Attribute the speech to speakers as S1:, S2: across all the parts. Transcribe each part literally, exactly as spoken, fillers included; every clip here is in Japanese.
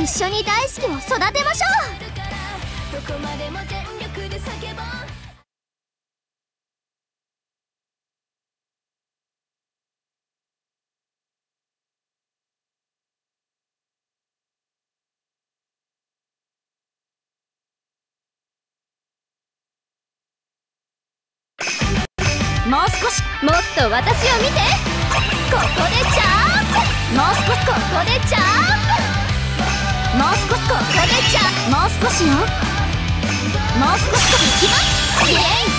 S1: 一緒に大好きを育てましょう。どこまでも全力で叫ぼう。もう少し、もっと私を見て。ここでジャンプ。もう少し、ここでジャンプ。もう少し、ここでジャンプ。もう少しよ。もう少し、いきます。イ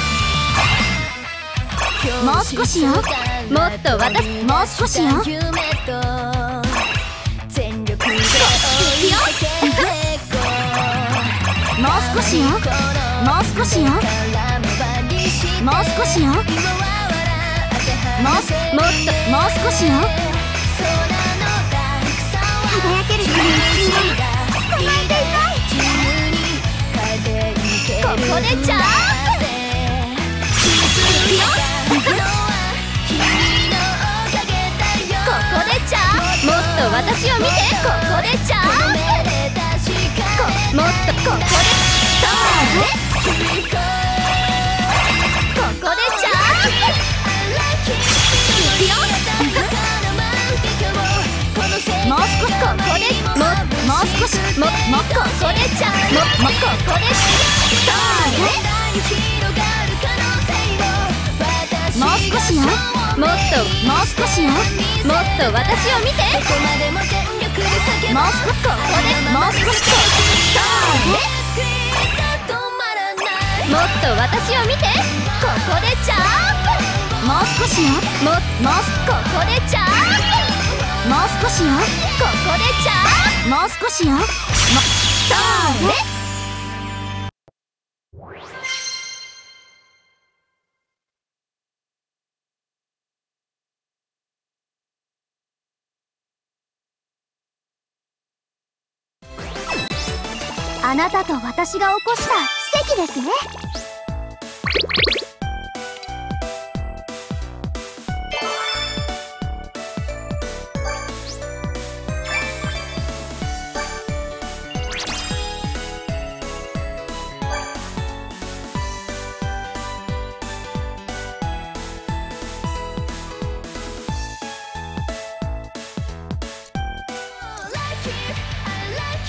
S1: エイ。もう少しよ。もっと私、もう少しよ。いくよ。もう少しよ。もう少しよ。もう少しよ。もう、もっと、もう少しよ。輝けるように捕まえていたい。ここでジャンプ。いくよ。ここでジャンプ。もっと私を見て。ここでジャンプ。こ、もっと、ここでストーブ。ここでジャンプ。いくよ。もう少し、ここでも、もう少し、も、も、ここでジャンプ。も、も、ここでストーブ。もう少しよ。もっと、もう少しよ。もっと私を見て。もう少し、ここでもう少し、ストーブ。もっと私を見て。ここでジャンプ。もう少しよ。も、もうここでジャンプ。もう少しよ。ここでジャンプ。もう少しよ。も、ストーブ。あなたと私が起こした奇跡ですね。